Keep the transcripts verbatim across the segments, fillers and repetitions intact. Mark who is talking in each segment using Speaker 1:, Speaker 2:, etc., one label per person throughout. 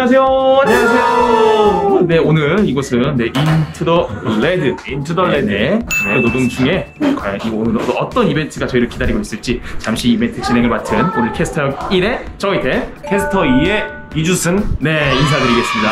Speaker 1: 안녕하세요. 안녕하세요. 네, 오늘 이곳은 네, 인투 더 레드. 인투 더 레드. 네, 네. 노동 중에 과연 이 오늘 어떤 이벤트가 저희를 기다리고 있을지 잠시 이벤트 진행을 맡은 오늘 캐스터 일의 저희대
Speaker 2: 캐스터 이의 이주승.
Speaker 1: 네, 인사드리겠습니다.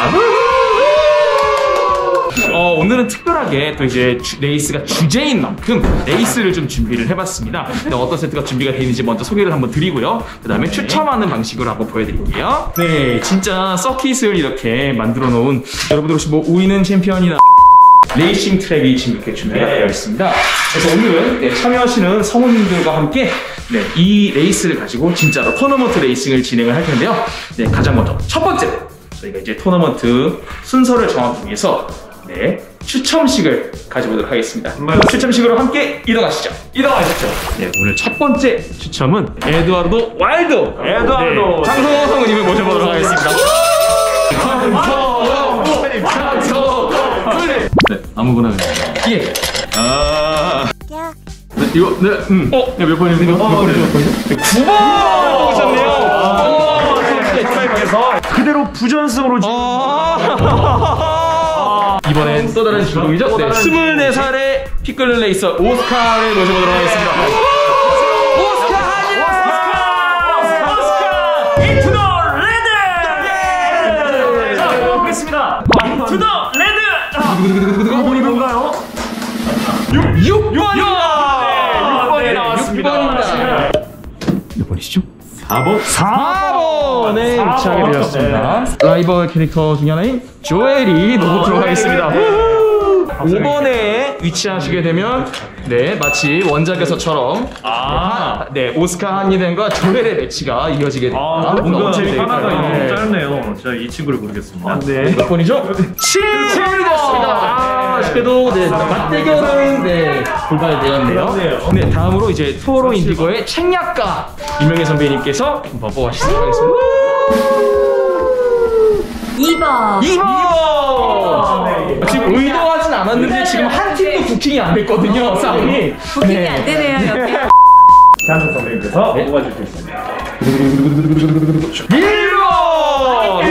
Speaker 1: 어, 오늘은 특별하게 또 이제 주, 레이스가 주제인 만큼 레이스를 좀 준비를 해봤습니다. 네, 어떤 세트가 준비가 되어 있는지 먼저 소개를 한번 드리고요. 그 다음에 네. 추첨하는 방식으로 한번 보여드릴게요. 네, 진짜 서킷을 이렇게 만들어 놓은 여러분들 혹시 뭐 우이는 챔피언이나 레이싱 트랙이 지금 이렇게 준비가 되어 있습니다. 그래서 오늘은 네, 참여하시는 성우님들과 함께 네, 이 레이스를 가지고 진짜로 토너먼트 레이싱을 진행을 할 텐데요. 네, 가장 먼저 첫 번째 저희가 이제 토너먼트 순서를 정하기 위해서 네, 추첨식을 가져보도록 하겠습니다. 그럼 추첨식으로 함께 이동하시죠. 이동하시죠. 네, 오늘 첫 번째 추첨은 에드와르도 와일드. 에드와르도. 네, 장성호 성우님을 모셔보도록 하겠습니다. 네, 아무거나 그냥. 예. 아. 네, 이거, 네, 음. 어, 네, 몇 번이요? 몇 번이요? 몇 번이요? 네, 구 번 오셨네요. 오,
Speaker 2: 스타일에서 그대로 부전승으로 지금.
Speaker 1: 이번엔 또 다른 주인공이죠? 네, 스물네 살의 피클 레이서 오스카를 모셔보도록 하겠습니다. 오스카! 오스카! 오스카!
Speaker 2: 인투 더 레드! 자, 보겠습니다. 인투 더 레드! 육 번이 뭔가요?
Speaker 1: 육 번이요!
Speaker 2: 네, 육 번이 나왔습니다.
Speaker 1: 몇 번이시죠?
Speaker 2: 사 번?
Speaker 1: 사 번에 위치하게 되었습니다. 라이벌 캐릭터 중에 하나인 조엘이 놓도록 하겠습니다. 오 번에 위치하시게 되면 네, 마치 원작에서처럼 아, 네, 오스카 한니덴과 조엘의 매치가 이어지게 됩니다.
Speaker 2: 아, 뭔가 하나가 너무 짧네요. 제가 이 친구를 모르겠습니다.
Speaker 1: 아, 네. 몇 번이죠? 칠 번이 됐습니다. 아, 아쉽게도 네, 맞대결은 네, 불발되었네요. 네, 다음으로 이제 토로 인디고의 책략가 이명희 선배님께서 한번 뽑아주시도록 하겠습니다.
Speaker 3: 이 번.
Speaker 1: 이 번! 네, 지금 의도하진 않았는데 지금 한 팀도 부킹이 안 됐거든요, 싸움이.
Speaker 3: 부킹이 네. 안 되네요, 여기.
Speaker 2: 장성 선배님께서 네. 뽑아주시겠습니다.
Speaker 1: 일 번!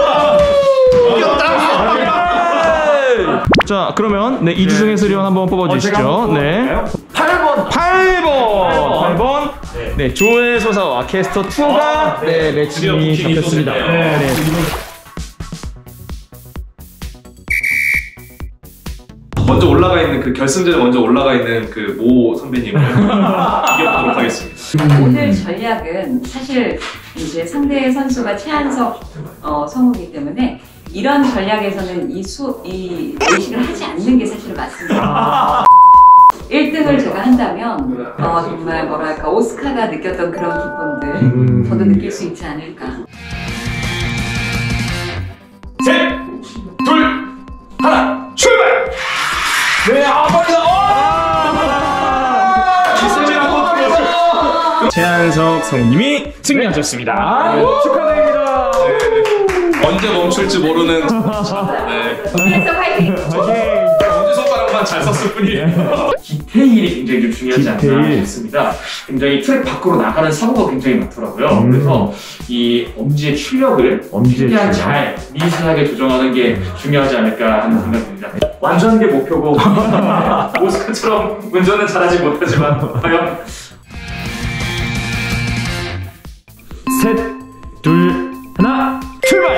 Speaker 1: 자, 그러면 네, 이주승 해설위원 한번 뽑아주시죠. 네.
Speaker 2: 팔 번!
Speaker 1: 팔 번! 팔 번! 네, 조엘 소사와 캐스터 이가 네, 매칭이 잡혔습니다. 네, 네.
Speaker 4: 먼저 올라가 있는 그 결승전에 먼저 올라가 있는 그 모 선배님을 이겨보도록 하겠습니다.
Speaker 3: 오늘 전략은 사실 이제 상대 선수가 최한석 어, 성우이기 때문에 이런 전략에서는 이 수, 이 레이싱을 하지 않는 게 사실 맞습니다. 일 등을 제가 한다면 어, 정말 뭐랄까 오스카가 느꼈던 그런 기쁨들 저도 느낄 수 있지 않을까.
Speaker 1: 셋! 둘! 하나! 출발! 네, 아, 빨리 나! 기습이라고 들었어! 최한석 성우님이 승리하셨습니다. 네, 축하드립니다.
Speaker 4: 네. 언제 멈출지 모르는. 네.
Speaker 3: 그래서 화이팅!
Speaker 4: 엄지손가락만 잘 썼을 뿐이에요.
Speaker 1: 디테일이 굉장히 좀 중요하지 않나 싶습니다. 굉장히 트랙 밖으로 나가는 사고가 굉장히 많더라고요. 음. 그래서 이 엄지의 출력을 최대한 잘 미세하게 조정하는 게 중요하지 않을까 하는 생각이 듭니다. 완주하는 게 목표고 오스카처럼 운전은 잘하지 못하지만 과연 셋, 둘, 하나, 출발!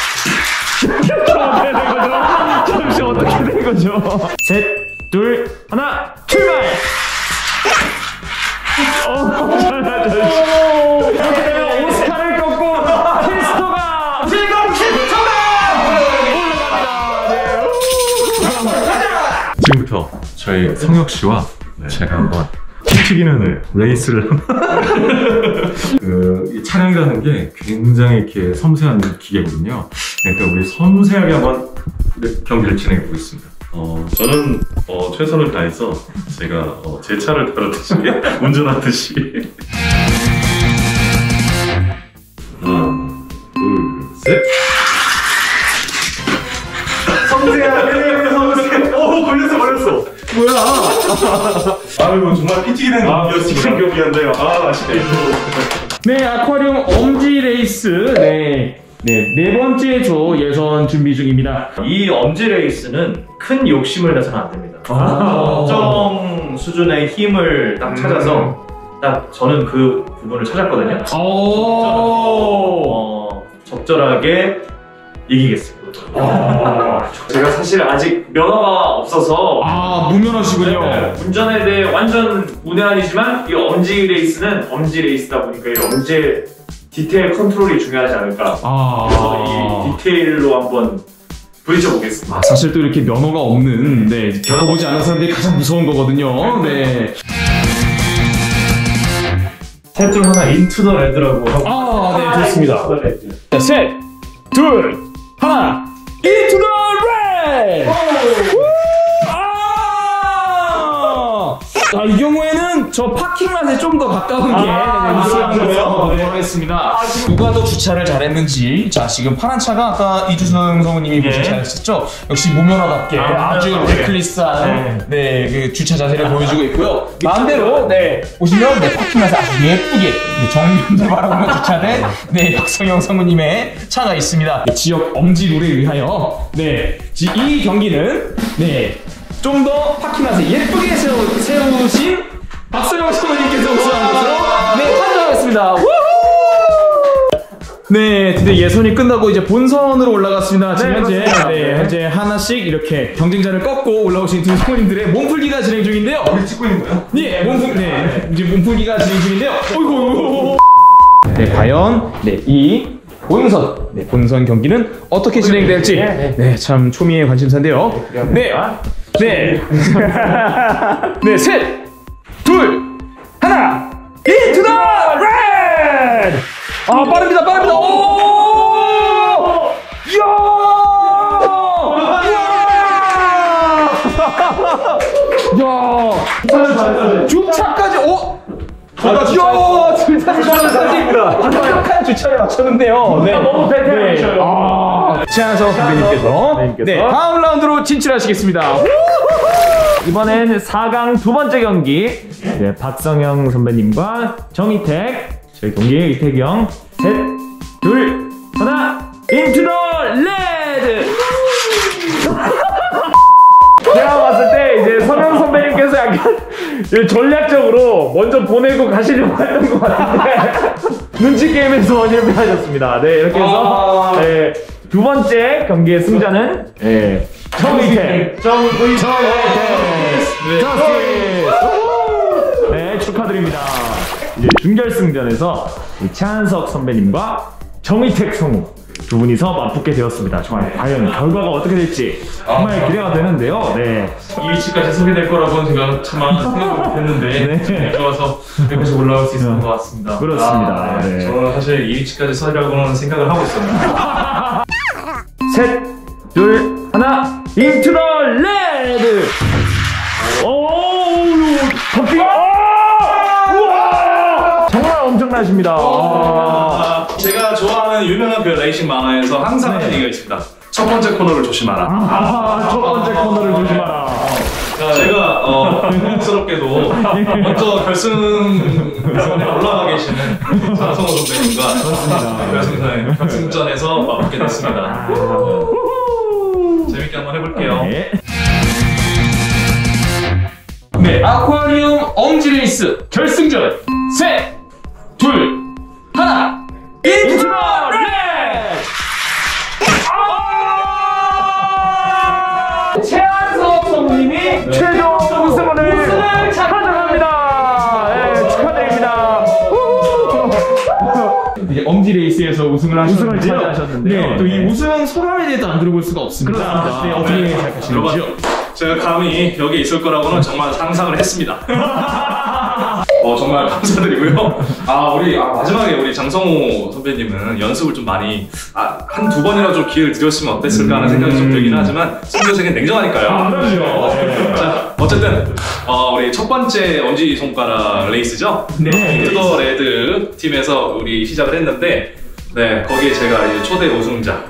Speaker 1: 어떻게 된 거죠? 잠시 어떻게 된 거죠? 셋, 둘, 하나, 출발! 어, 잘하죠. 이렇게 되면 오스카를 꺾고 캐스터가 지금 캐스터가 올라갑니다.
Speaker 5: 지금부터 저희 성혁 씨와 네. 제가 한번 튀기는 레이스를 그 차량이라는 게 굉장히 이렇게 섬세한 기계거든요. 그러니까 우리 섬세하게 한번 경기를 진행해 보겠습니다. 어, 저는 어, 최선을 다해서 제가 어, 제 차를 다루듯이 운전하듯이 하나, 둘, 셋.
Speaker 2: 섬세하게 섬세하게. 오, 걸렸어 걸렸어. 뭐야? 아이고 정말 삐치기는 경기였습니다. 경기였는데요. 아 아쉽네요.
Speaker 1: 네, 아쿠아리움 엄지 레이스 네 네, 네 번째 조 예선 준비 중입니다.
Speaker 2: 이 엄지 레이스는 큰 욕심을 내서는 안 됩니다.
Speaker 1: 아.
Speaker 2: 적정 수준의 힘을 딱 찾아서 딱 저는 그 부분을 찾았거든요. 어, 적절하게 이기겠습니다. 제가 사실 아직 면허가 없어서
Speaker 1: 아, 무면허시군요.
Speaker 2: 네, 운전에 대해 완전 무대한이지만 이 엄지 레이스는 엄지 레이스다 보니까 이 엄지의 디테일 컨트롤이 중요하지 않을까.
Speaker 1: 아.
Speaker 2: 그래서 이 디테일로 한번 부딪혀 보겠습니다.
Speaker 1: 아, 사실 또 이렇게 면허가 없는, 네, 겪어보지 않은 사람들이 가장 무서운 거거든요. 네.
Speaker 2: 셋 중 하나 인투 더 레드라고 하고.
Speaker 1: 아, 네, 좋습니다. 자, 셋, 둘, 하나, into the red! 아! 자, 이 경우에는 저 파킹란에 좀 더 가까운 게
Speaker 2: 아,
Speaker 1: 우승한
Speaker 2: 그래요?
Speaker 1: 거로 보도록 하겠습니다. 누가 더 주차를 잘했는지. 자, 지금 파란 차가 아까 이주성 성우님이
Speaker 2: 예.
Speaker 1: 주차했었죠? 역시 무면허답게
Speaker 2: 아,
Speaker 1: 아주
Speaker 2: 무면허답게.
Speaker 1: 레클리스한 네, 그 주차 자세를 보여주고 있고요. 반대로 네, 보시면 네, 파킹란에 아주 예쁘게 네, 정면을 바라보며 주차된 네, 박성영 성우님의 차가 있습니다. 네, 지역 엄지 룰에 의하여 네, 지- 이 경기는 네, 좀 더 파킹란에 예쁘게 세우, 세우신 박성영 성우님께서 우승한 것으로 네, 판정하겠습니다. 우후! 네, 드디어 예선이 끝나고 이제 본선으로 올라갔습니다. 지금 현재,
Speaker 2: 그렇습니다.
Speaker 1: 네,
Speaker 2: 네.
Speaker 1: 현재 하나씩 이렇게 경쟁자를 꺾고 올라오신 두 성우님들의 몸풀기가 진행 중인데요.
Speaker 5: 우리 찍고 있는 거야?
Speaker 1: 네, 몸풀, 네, 이제 몸풀기가 진행 중인데요. 어이구, 네, 과연 네, 이 본선, 네, 본선 경기는 어떻게 진행될지, 네, 참 초미의 관심사인데요. 네, 네, 네, 셋, 둘, 하나, into the red! 아, 빠릅니다, 빠릅니다. 오! 이야! 이야! 이야! 주차까지, 오! 이야! 주차까지 완벽한 주차를 맞췄는데요. 네.
Speaker 2: 너무 베테랑이셔요.
Speaker 1: 아, 최한석 선배님께서 네, 다음 라운드로 진출하시겠습니다.
Speaker 2: 이번엔 사 강 두 번째 경기. 네, 박성영 선배님과 정희택. 저희 동기 이택이 형. 셋, 둘, 하나. 인투 더 레드! 제가 봤을 때 이제 성영 선배님께서 약간 전략적으로 먼저 보내고 가시려고 했던 것 같은데 눈치 게임에서 실패하셨습니다. 네, 이렇게 해서 네, 두 번째 경기의 승자는 네, 정의택 정의택 저스티스 네, 축하드립니다. 이제 준결승전에서 이 최한석 선배님과 정의택 성우 두 분이서 맞붙게 되었습니다. 정말 과연 결과가 어떻게 될지 정말 기대가 되는데요. 네.
Speaker 4: 이 위치까지 소개될 거라고는 제가 차마 생각을 못했는데
Speaker 2: 네.
Speaker 4: 좋아서 여기까지 올라올 수 있었던 것 같습니다.
Speaker 2: 그렇습니다.
Speaker 4: 아, 네.
Speaker 2: 네.
Speaker 4: 저는 사실 이 위치까지 서리라고는 생각을 하고 있었는데
Speaker 2: 셋, 둘, 하나, 인투 더 레드! 오우, 커피! 아! 우와! 정말 엄청나십니다. 아.
Speaker 4: 아, 제가 좋아하는 유명한 그 레이싱 만화에서 항상 하는 얘기가 있습니다. 첫 번째 코너를 조심하라.
Speaker 2: 아, 첫 번째 코너를 조심하라.
Speaker 4: 자, 제가 어, 영광스럽게도 먼저 결승선에 올라가 계시는 장성호 선배님과 결승선에 결승전에서 맞붙게 됐습니다. 네. 재밌게 한번 해볼게요.
Speaker 2: 네.
Speaker 1: 네, 아쿠아리움 엄지 레이스 결승전 셋, 둘, 하나, 인투 더 레드! 아! 최한석 성우님이
Speaker 2: 최종 우승을
Speaker 1: 우승을
Speaker 2: 가져갑니다. 네, 축하드립니다.
Speaker 1: 이제 엄지 레이스에서 우승을 하셨는데요.
Speaker 2: 우승을 차지하셨는데요.
Speaker 1: 네, 또 이
Speaker 2: 네.
Speaker 1: 우승 소감에 대해서 안 들어볼 수가 없습니다.
Speaker 2: 그렇습니다.
Speaker 1: 네, 어떻게 생각하시는지요?
Speaker 4: 여러분, 제가 감히 여기 있을 거라고는 정말 상상을 했습니다. 어, 정말 감사드리고요. 아, 우리 아, 마지막에 우리 장성호 선배님은 연습을 좀 많이 아, 한 두 번이나 좀 기회를 드렸으면 어땠을까 하는 생각이 좀 들긴 하지만 승부생은 냉정하니까요.
Speaker 2: 그럼요.
Speaker 4: 자, 어쨌든 어, 우리 첫 번째 엄지 손가락 레이스죠.
Speaker 1: 네.
Speaker 4: 투더 레드 팀에서 우리 시작을 했는데, 네, 거기에 제가 이제 초대 우승자.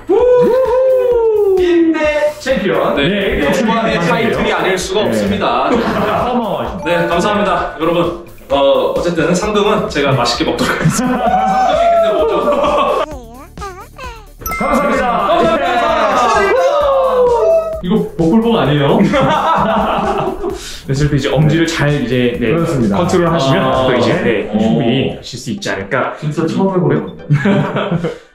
Speaker 1: 인대 챔피언.
Speaker 4: 네,
Speaker 2: 네,
Speaker 4: 초반의
Speaker 2: 네.
Speaker 4: 타이틀이 아닐 수가
Speaker 2: 네.
Speaker 4: 없습니다.
Speaker 2: 어마어마하십니다.
Speaker 4: 네, 감사합니다, 여러분. 어, 어쨌든 상금은 제가 맛있게 먹도록 하겠습니다. 상금이 근데 뭐죠?
Speaker 2: 감사합니다.
Speaker 1: 감사합니다.
Speaker 5: 이거 복불복 아니에요?
Speaker 1: 그래서 또 이제 엄지를 잘 이제 네,
Speaker 2: 그렇습니다.
Speaker 1: 컨트롤 하시면
Speaker 5: 아,
Speaker 1: 또 이제 네,
Speaker 5: 어.
Speaker 1: 충분히 하실 수 있지 않을까.
Speaker 5: 진짜 처음 해보는 건데.